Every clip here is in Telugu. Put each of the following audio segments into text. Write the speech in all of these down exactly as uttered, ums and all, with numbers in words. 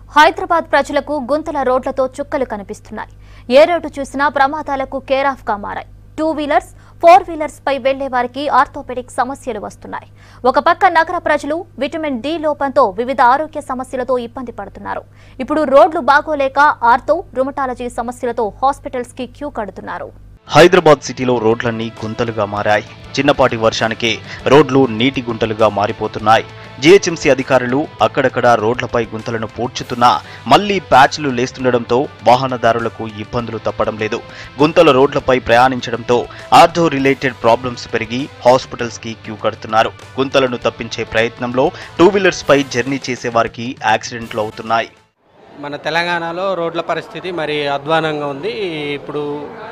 హైదరాబాద్ ప్రజలకు గుంతల రోడ్లతో చుక్కలు కనిపిస్తున్నాయి. ఏ రోడ్డు చూసినా ప్రమాదాలకు కేర్ ఆఫ్ గా మారాయి. టూ వీలర్స్, ఫోర్ వీలర్స్ పై వెళ్లే వారికి ఆర్థోపెడిక్ సమస్యలు వస్తున్నాయి. ఒక పక్క నగర ప్రజలు విటమిన్ డి లోపంతో వివిధ ఆరోగ్య సమస్యలతో ఇబ్బంది పడుతున్నారు. ఇప్పుడు రోడ్లు బాగోలేక ఆర్థో, రుమటాలజీ సమస్యలతో హాస్పిటల్స్ కి క్యూ కడుతున్నారు. హైదరాబాద్ సిటీలో రోడ్లన్నీ గుంతలుగా మారాయి. చిన్నపాటి వర్షానికే రోడ్లు నీటి గుంటలుగా మారిపోతున్నాయి. జీహెచ్ఎంసీ అధికారులు అక్కడక్కడ రోడ్లపై గుంతలను పూడ్చుతున్నా మళ్లీ ప్యాచ్లు లేస్తుండటంతో వాహనదారులకు ఇబ్బందులు తప్పడం లేదు. గుంతల రోడ్లపై ప్రయాణించడంతో ఆర్థో రిలేటెడ్ ప్రాబ్లమ్స్ పెరిగి హాస్పిటల్స్ కి క్యూ కడుతున్నారు. గుంతలను తప్పించే ప్రయత్నంలో టూ వీలర్స్ పై జర్నీ చేసే వారికి యాక్సిడెంట్లు అవుతున్నాయి. మన తెలంగాణలో రోడ్ల పరిస్థితి మరి అధ్వానంగా ఉంది. ఇప్పుడు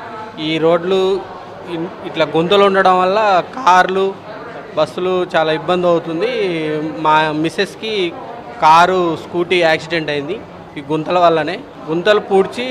ఈ రోడ్లు ఇట్లా గుంతలు ఉండడం వల్ల కార్లు, బస్సులు చాలా ఇబ్బంది అవుతుంది. మా మిస్సెస్కి కారు, స్కూటీ యాక్సిడెంట్ అయింది ఈ గుంతల వల్లనే. గుంతలు పూడ్చి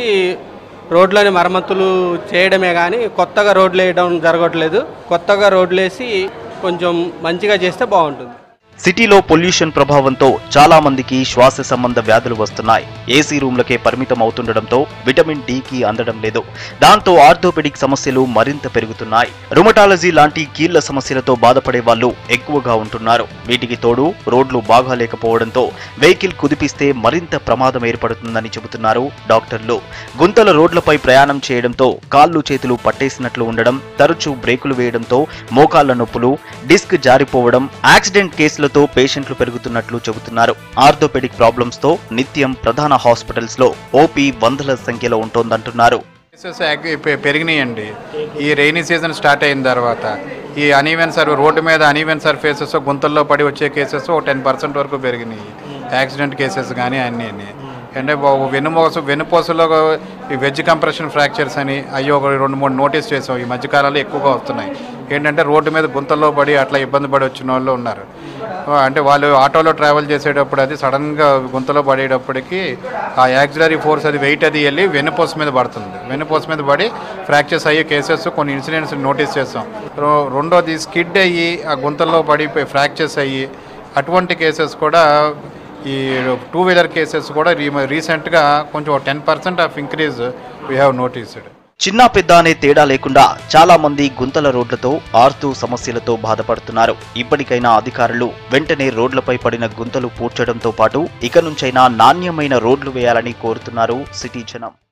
రోడ్లని మరమ్మతులు చేయడమే కానీ కొత్తగా రోడ్లు వేయడం జరగట్లేదు. కొత్తగా రోడ్లు వేసి కొంచెం మంచిగా చేస్తే బాగుంటుంది. సిటీలో పొల్యూషన్ ప్రభావంతో చాలా మందికి శ్వాస సంబంధ వ్యాధులు వస్తున్నాయి. ఏసీ రూమ్లకే పరిమితం అవుతుండటంతో విటమిన్ డికి అందడం లేదు. దాంతో ఆర్థోపెడిక్ సమస్యలు మరింత పెరుగుతున్నాయి. రుమటాలజీ లాంటి కీళ్ల సమస్యలతో బాధపడే వాళ్ళు ఎక్కువగా ఉంటున్నారు. వీటికి తోడు రోడ్లు బాగాలేకపోవడంతో వెహికల్ కుదిపిస్తే మరింత ప్రమాదం ఏర్పడుతుందని చెబుతున్నారు డాక్టర్లు. గుంతల రోడ్లపై ప్రయాణం చేయడంతో కాళ్ళు చేతులు పట్టేసినట్లు ఉండడం, తరచూ బ్రేకులు వేయడంతో మోకాళ్ల నొప్పులు, డిస్క్ జారిపోవడం, యాక్సిడెంట్ కేసులు తో పేషెంట్లు పెరుగుతున్నట్లు చెబుతున్నారు. ఆర్థోపెడిక్ ప్రాబ్లమ్స్ తో నిత్యం ప్రధాన హాస్పిటల్స్ లో ఓపీ వందల సంఖ్యలో ఉంటోందంటున్నారు. పెరిగినాయండి. ఈ రెయినీ సీజన్ స్టార్ట్ అయిన తర్వాత ఈ అనీవెన్ సర్ఫ్ రోడ్డు మీద అనీవెన్ సర్ఫేసెస్ గుంతల్లో పడి వచ్చే కేసెస్ ఒక టెన్ పర్సెంట్ వరకు పెరిగినాయి. యాక్సిడెంట్ కేసెస్ కానీ అన్నీ అంటే వెన్నుమోస వెన్నుపోసలో ఈ వెజ్ కంప్రెషన్ ఫ్రాక్చర్స్ అని అయ్యి ఒక రెండు మూడు నోటీస్ చేసాం. ఈ మధ్యకాలంలో ఎక్కువగా వస్తున్నాయి. ఏంటంటే రోడ్డు మీద గుంతల్లో పడి అట్లా ఇబ్బంది పడి వచ్చిన వాళ్ళు ఉన్నారు. అంటే వాళ్ళు ఆటోలో ట్రావెల్ చేసేటప్పుడు అది సడన్గా గుంతలో పడేటప్పటికి ఆ యాక్సిలరీ ఫోర్స్ అది వెయిట్ అది వెళ్ళి వెన్నుపోస మీద పడుతుంది. వెన్నుపోస మీద పడి ఫ్రాక్చర్స్ అయ్యే కేసెస్ కొన్ని ఇన్సిడెంట్స్ నోటీస్ చేస్తాం. రెండోది స్కిడ్ అయ్యి ఆ గుంతల్లో పడి ఫ్రాక్చర్స్ అయ్యి అటువంటి కేసెస్ కూడా ఈ టూ వీలర్ కేసెస్ కూడా రీసెంట్గా కొంచెం ten percent of increase we have noticed. చిన్న పెద్ద అనే తేడా లేకుండా చాలా మంది గుంతల రోడ్లతో ఆర్థో సమస్యలతో బాధపడుతున్నారు. ఇప్పటికైనా అధికారులు వెంటనే రోడ్లపై పడిన గుంతలు పూడ్చడంతో పాటు ఇక నుంచైనా నాణ్యమైన రోడ్లు వేయాలని కోరుతున్నారు సిటీ జనం.